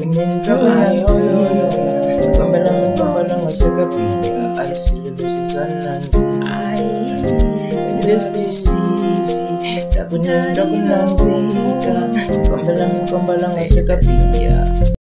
takunendrabayo Kambala ngasekapia Ayisilulu sisananzi This easy Takunendrakunanzika Kambala ngasekapia